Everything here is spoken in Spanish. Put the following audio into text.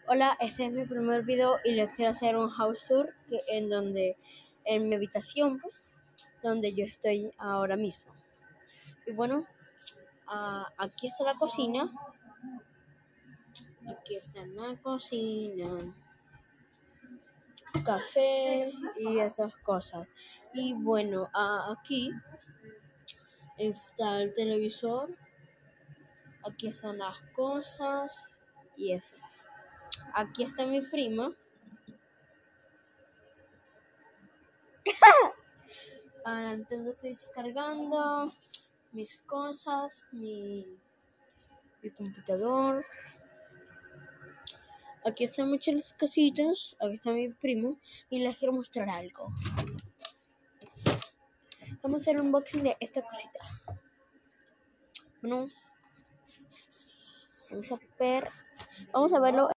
Hola, este es mi primer video y les quiero hacer un house tour en mi habitación, pues, donde yo estoy ahora mismo. Y bueno, aquí está la cocina. Aquí está la cocina, café y esas cosas. Y bueno, aquí está el televisor. Aquí están las cosas y eso. Aquí está mi prima. Nintendo Switch cargando mis cosas, mi computador. Aquí están muchas cositas. Aquí está mi primo y les quiero mostrar algo. Vamos a hacer un unboxing de esta cosita. Bueno, vamos a verlo.